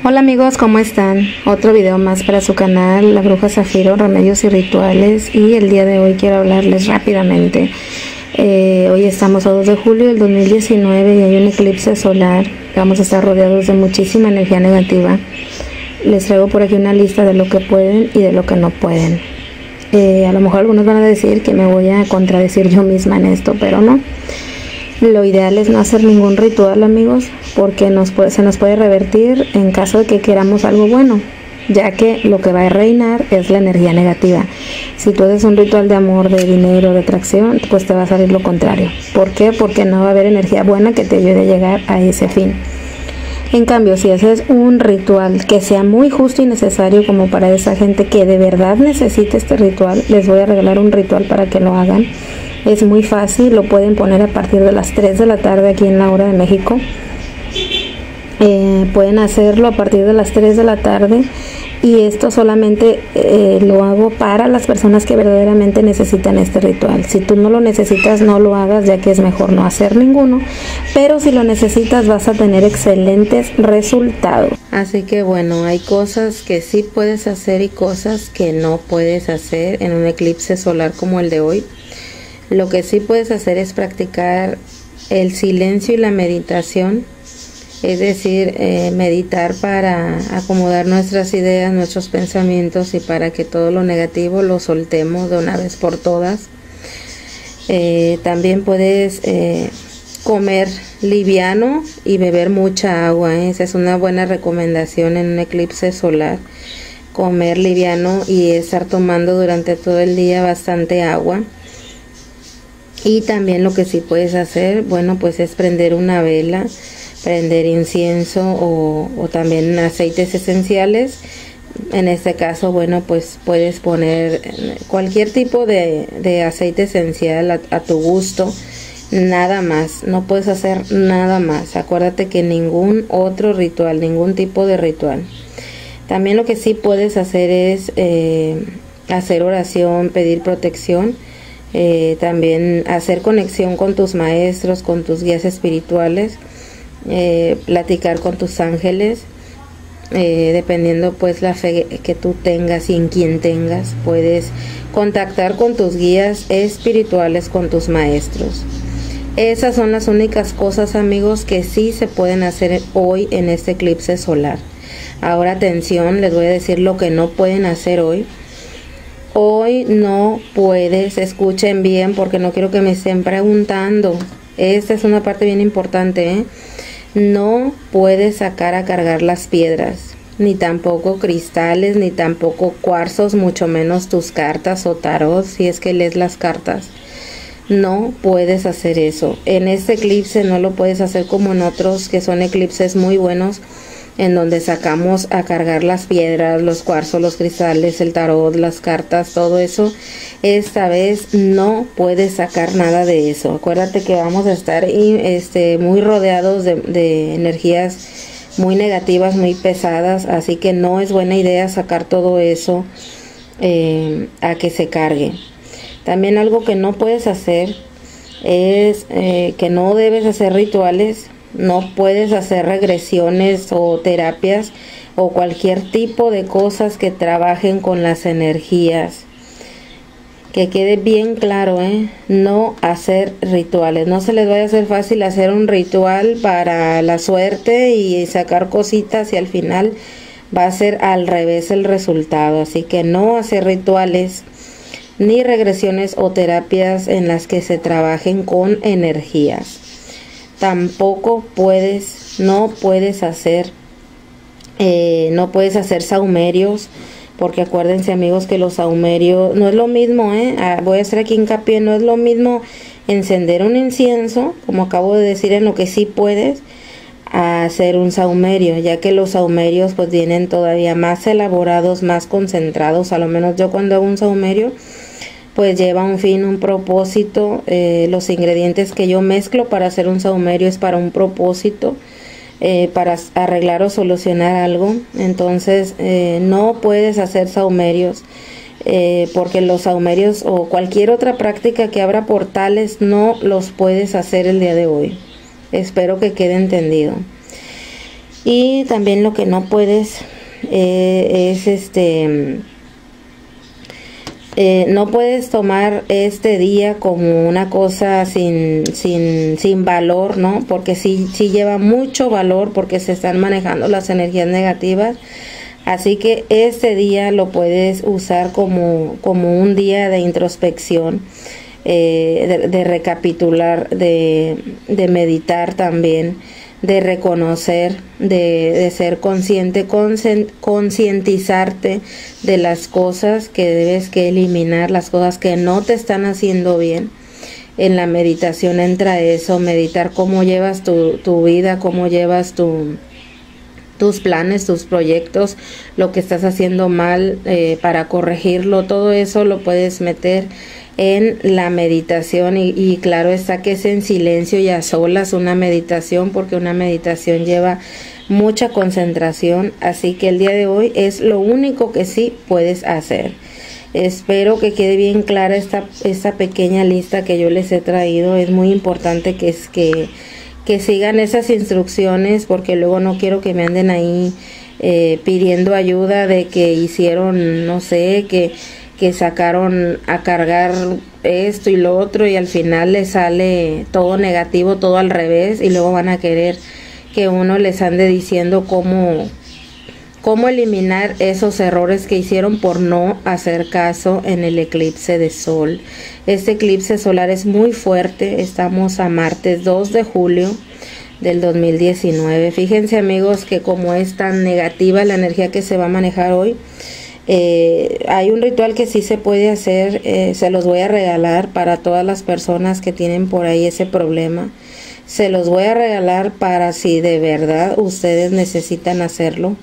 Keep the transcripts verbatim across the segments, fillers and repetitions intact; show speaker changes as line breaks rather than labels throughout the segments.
Hola amigos, ¿cómo están? Otro video más para su canal, La Bruja Zafiro, Remedios y Rituales. Y el día de hoy quiero hablarles rápidamente. Eh, hoy estamos a dos de julio del dos mil diecinueve y hay un eclipse solar. Vamos a estar rodeados de muchísima energía negativa. Les traigo por aquí una lista de lo que pueden y de lo que no pueden. Eh, a lo mejor algunos van a decir que me voy a contradecir yo misma en esto, pero no. Lo ideal es no hacer ningún ritual, amigos, porque nos puede, se nos puede revertir en caso de que queramos algo bueno, ya que lo que va a reinar es la energía negativa. Si tú haces un ritual de amor, de dinero, de atracción, pues te va a salir lo contrario. ¿Por qué? Porque no va a haber energía buena que te ayude a llegar a ese fin. En cambio, si haces un ritual que sea muy justo y necesario como para esa gente que de verdad necesita este ritual, les voy a regalar un ritual para que lo hagan. Es muy fácil, lo pueden poner a partir de las tres de la tarde aquí en la hora de México. Eh, pueden hacerlo a partir de las tres de la tarde y esto solamente eh, lo hago para las personas que verdaderamente necesitan este ritual. Si tú no lo necesitas, no lo hagas, ya que es mejor no hacer ninguno, pero si lo necesitas vas a tener excelentes resultados. Así que bueno, hay cosas que sí puedes hacer y cosas que no puedes hacer en un eclipse solar como el de hoy. Lo que sí puedes hacer es practicar el silencio y la meditación, es decir, eh, meditar para acomodar nuestras ideas, nuestros pensamientos y para que todo lo negativo lo soltemos de una vez por todas. Eh, también puedes eh, comer liviano y beber mucha agua, ¿eh? Esa es una buena recomendación en un eclipse solar, comer liviano y estar tomando durante todo el día bastante agua. Y también lo que sí puedes hacer, bueno, pues es prender una vela, prender incienso o, o también aceites esenciales. En este caso, bueno, pues puedes poner cualquier tipo de, de aceite esencial a, a tu gusto, nada más, no puedes hacer nada más. Acuérdate que ningún otro ritual, ningún tipo de ritual. También lo que sí puedes hacer es eh, hacer oración, pedir protección. Eh, también hacer conexión con tus maestros, con tus guías espirituales, eh, platicar con tus ángeles, eh, dependiendo pues la fe que tú tengas y en quien tengas, puedes contactar con tus guías espirituales, con tus maestros. Esas son las únicas cosas, amigos, que sí se pueden hacer hoy en este eclipse solar. Ahora atención, les voy a decir lo que no pueden hacer hoy. Hoy no puedes, escuchen bien porque no quiero que me estén preguntando. Esta es una parte bien importante, ¿eh? No puedes sacar a cargar las piedras, ni tampoco cristales, ni tampoco cuarzos, mucho menos tus cartas o tarot, si es que lees las cartas. No puedes hacer eso. En este eclipse no lo puedes hacer como en otros que son eclipses muy buenos, en donde sacamos a cargar las piedras, los cuarzos, los cristales, el tarot, las cartas, todo eso. Esta vez no puedes sacar nada de eso. Acuérdate que vamos a estar este, muy rodeados de, de energías muy negativas, muy pesadas, así que no es buena idea sacar todo eso eh, a que se cargue. También algo que no puedes hacer es eh, que no debes hacer rituales. No puedes hacer regresiones o terapias o cualquier tipo de cosas que trabajen con las energías. Que quede bien claro, ¿eh? No hacer rituales. No se les vaya a hacer fácil hacer un ritual para la suerte y sacar cositas y al final va a ser al revés el resultado. Así que no hacer rituales ni regresiones o terapias en las que se trabajen con energías. Tampoco puedes, no puedes hacer, eh, no puedes hacer sahumerios, porque acuérdense, amigos, que los sahumerios no es lo mismo, ¿eh? Ah, voy a hacer aquí hincapié, no es lo mismo encender un incienso, como acabo de decir, en lo que sí puedes, a hacer un sahumerio, ya que los sahumerios pues vienen todavía más elaborados, más concentrados. A lo menos yo cuando hago un sahumerio, pues lleva un fin, un propósito. Eh, los ingredientes que yo mezclo para hacer un sahumerio es para un propósito, eh, para arreglar o solucionar algo. Entonces eh, no puedes hacer sahumerios, eh, porque los sahumerios o cualquier otra práctica que abra portales no los puedes hacer el día de hoy. Espero que quede entendido. Y también lo que no puedes eh, es este eh, no puedes tomar este día como una cosa sin sin sin valor, ¿no? Porque sí sí lleva mucho valor, porque se están manejando las energías negativas. Así que este día lo puedes usar como como un día de introspección, eh, de, de recapitular, de de meditar también, de reconocer, de, de ser consciente, concientizarte de las cosas que debes que eliminar, las cosas que no te están haciendo bien. En la meditación entra eso, meditar cómo llevas tu, tu vida, cómo llevas tu, tus planes, tus proyectos, lo que estás haciendo mal, eh, para corregirlo. Todo eso lo puedes meter en la meditación y, y claro está que es en silencio y a solas una meditación, porque una meditación lleva mucha concentración. Así que el día de hoy es lo único que sí puedes hacer. Espero que quede bien clara esta, esta pequeña lista que yo les he traído. Es muy importante que, es, que, que sigan esas instrucciones, porque luego no quiero que me anden ahí eh, pidiendo ayuda de que hicieron, no sé, que que sacaron a cargar esto y lo otro y al final les sale todo negativo, todo al revés, y luego van a querer que uno les ande diciendo cómo, cómo eliminar esos errores que hicieron por no hacer caso en el eclipse de sol. Este eclipse solar es muy fuerte. Estamos a martes dos de julio del dos mil diecinueve. Fíjense, amigos, que como es tan negativa la energía que se va a manejar hoy, Eh, hay un ritual que sí se puede hacer, eh, se los voy a regalar para todas las personas que tienen por ahí ese problema. Se los voy a regalar para si de verdad ustedes necesitan hacerlo.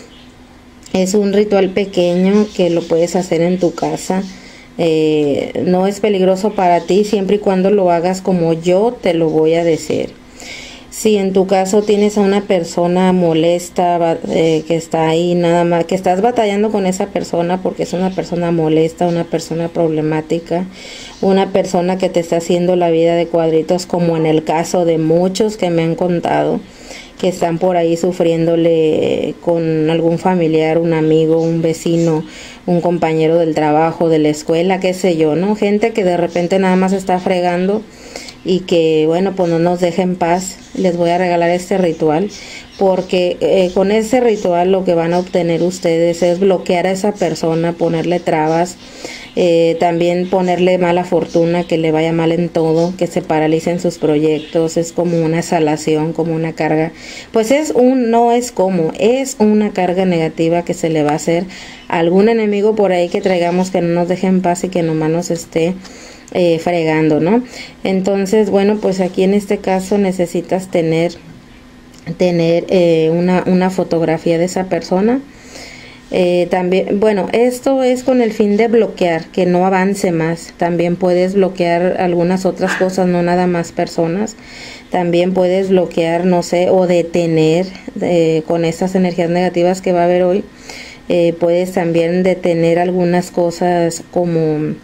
Es un ritual pequeño que lo puedes hacer en tu casa. Eh, no es peligroso para ti siempre y cuando lo hagas como yo te lo voy a decir. Si en tu caso tienes a una persona molesta, eh, que está ahí nada más, que estás batallando con esa persona porque es una persona molesta, una persona problemática, una persona que te está haciendo la vida de cuadritos, como en el caso de muchos que me han contado, que están por ahí sufriéndole con algún familiar, un amigo, un vecino, un compañero del trabajo, de la escuela, qué sé yo, ¿no? Gente que de repente nada más está fregando y que, bueno, pues no nos deja en paz. Les voy a regalar este ritual, porque eh, con ese ritual lo que van a obtener ustedes es bloquear a esa persona, ponerle trabas, eh, también ponerle mala fortuna, que le vaya mal en todo, que se paralicen sus proyectos. Es como una exhalación, como una carga, pues es un, no es como, es una carga negativa que se le va a hacer a algún enemigo por ahí que traigamos, que no nos deje en paz y que nomás nos esté Eh, fregando, ¿no? Entonces, bueno, pues aquí en este caso necesitas tener tener eh, una, una fotografía de esa persona. Eh, también, bueno, esto es con el fin de bloquear, que no avance más. También puedes bloquear algunas otras cosas, no nada más personas. También puedes bloquear, no sé, o detener eh, con estas energías negativas que va a haber hoy. Eh, puedes también detener algunas cosas como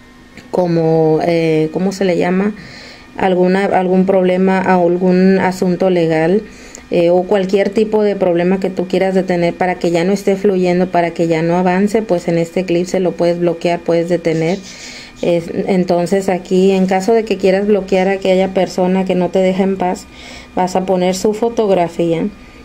como, eh, ¿cómo se le llama? Alguna, algún problema, algún asunto legal, eh, o cualquier tipo de problema que tú quieras detener para que ya no esté fluyendo, para que ya no avance, pues en este eclipse lo puedes bloquear, puedes detener. Es, entonces aquí, en caso de que quieras bloquear a aquella persona que no te deja en paz, vas a poner su fotografía,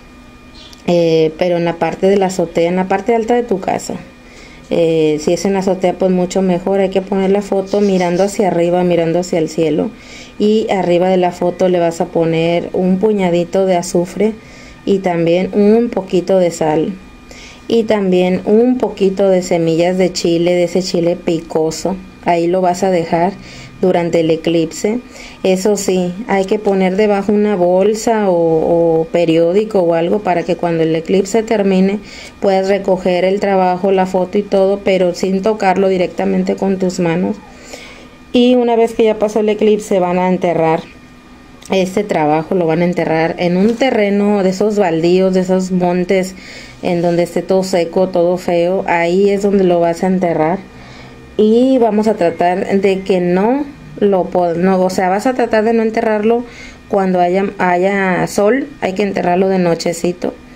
eh, pero en la parte de la azotea, en la parte alta de tu casa. Eh, si es en la azotea, pues mucho mejor. Hay que poner la foto mirando hacia arriba, mirando hacia el cielo, y arriba de la foto le vas a poner un puñadito de azufre y también un poquito de sal y también un poquito de semillas de chile, de ese chile picoso. Ahí lo vas a dejar durante el eclipse. Eso sí, hay que poner debajo una bolsa o, o periódico o algo para que cuando el eclipse termine puedas recoger el trabajo, la foto y todo, pero sin tocarlo directamente con tus manos. Y una vez que ya pasó el eclipse, van a enterrar este trabajo, lo van a enterrar en un terreno de esos baldíos, de esos montes en donde esté todo seco, todo feo. Ahí es donde lo vas a enterrar. Y vamos a tratar de que no lo no, o sea, vas a tratar de no enterrarlo cuando haya, haya sol. Hay que enterrarlo de nochecito,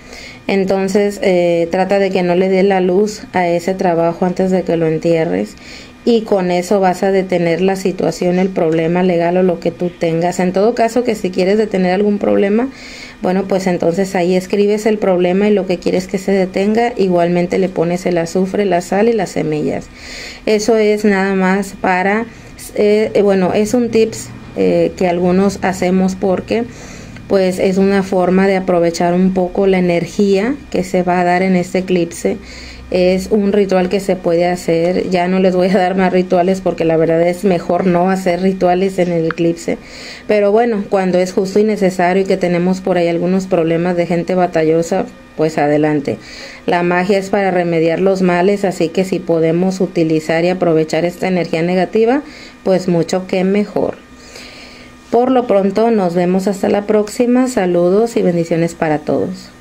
Entonces eh, trata de que no le dé la luz a ese trabajo antes de que lo entierres, y con eso vas a detener la situación, el problema legal o lo que tú tengas. En todo caso, que si quieres detener algún problema, bueno, pues entonces ahí escribes el problema y lo que quieres que se detenga. Igualmente le pones el azufre, la sal y las semillas. Eso es nada más para, eh, bueno, es un tips eh, que algunos hacemos porque pues es una forma de aprovechar un poco la energía que se va a dar en este eclipse. Es un ritual que se puede hacer. Ya no les voy a dar más rituales porque la verdad es mejor no hacer rituales en el eclipse, pero bueno, cuando es justo y necesario y que tenemos por ahí algunos problemas de gente batallosa, pues adelante. La magia es para remediar los males, así que si podemos utilizar y aprovechar esta energía negativa, pues mucho que mejor. Por lo pronto nos vemos hasta la próxima. Saludos y bendiciones para todos.